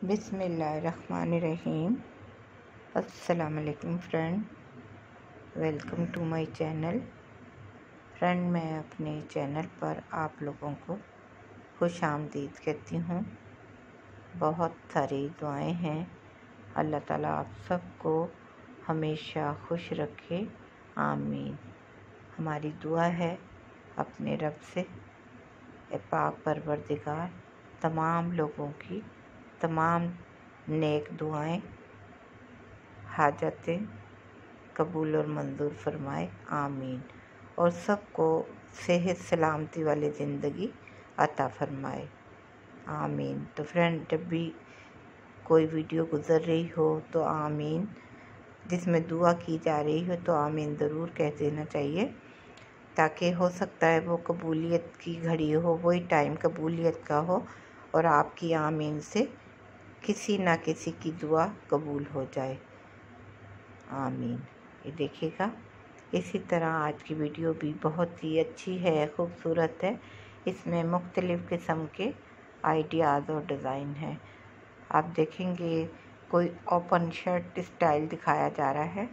बिस्मिल्लाहिर्रहमानिर्रहीम। अस्सलाम वालेकुम friend, welcome to my channel. Friend, मैं अपने चैनल पर आप लोगों को खुश आमदीद कहती हूँ। बहुत सारी दुआएं हैं। अल्लाह ताला आप सबको हमेशा खुश रखे, आमीन। हमारी दुआ है अपने रब से, ए पाक परवरदिगार तमाम लोगों की तमाम नेक दुआएं, हाजतें कबूल और मंजूर फरमाए, आमीन। और सबको सेहत सलामती वाली ज़िंदगी अता फरमाए, आमीन। तो फ्रेंड, जब भी कोई वीडियो गुज़र रही हो तो आमीन, जिसमें दुआ की जा रही हो तो आमीन ज़रूर कह देना चाहिए, ताकि हो सकता है वो कबूलियत की घड़ी हो, वही टाइम कबूलियत का हो और आपकी आमीन से किसी ना किसी की दुआ कबूल हो जाए, आमीन। ये देखिएगा, इसी तरह आज की वीडियो भी बहुत ही अच्छी है, खूबसूरत है। इसमें मुख्तलिफ़ किस्म के आइडियाज़ और डिज़ाइन हैं। आप देखेंगे कोई ओपन शर्ट स्टाइल दिखाया जा रहा है,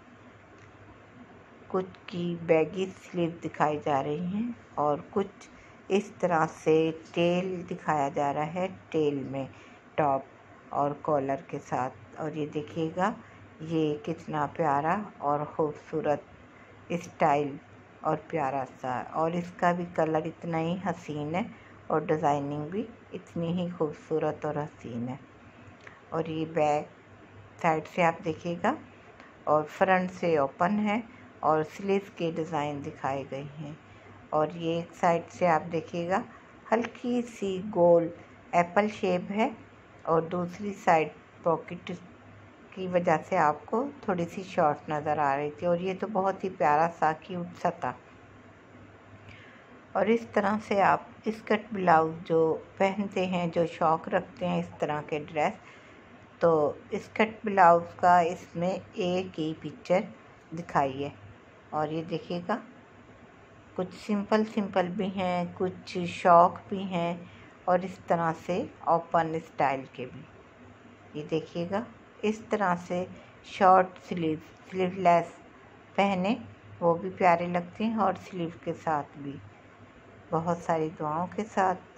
कुछ की बैगी स्लीव दिखाई जा रही हैं और कुछ इस तरह से टेल दिखाया जा रहा है, टेल में टॉप और कॉलर के साथ। और ये देखिएगा, ये कितना प्यारा और ख़ूबसूरत स्टाइल और प्यारा सा, और इसका भी कलर इतना ही हसीन है और डिज़ाइनिंग भी इतनी ही खूबसूरत और हसीन है। और ये बैक साइड से आप देखिएगा और फ्रंट से ओपन है और स्लीव के डिज़ाइन दिखाए गए हैं। और ये एक साइड से आप देखिएगा हल्की सी गोल एप्पल शेप है और दूसरी साइड पॉकेट की वजह से आपको थोड़ी सी शॉर्ट नज़र आ रही थी। और ये तो बहुत ही प्यारा सा क्यूट सा था। और इस तरह से आप स्कर्ट ब्लाउज जो पहनते हैं, जो शौक़ रखते हैं इस तरह के ड्रेस, तो स्कर्ट ब्लाउज का इसमें एक ही पिक्चर दिखाई है। और ये देखिएगा, कुछ सिंपल भी हैं, कुछ शौक भी हैं और इस तरह से ओपन स्टाइल के भी। ये देखिएगा, इस तरह से शॉर्ट स्लीवलेस पहने वो भी प्यारे लगते हैं और स्लीव के साथ भी। बहुत सारी दुआओं के साथ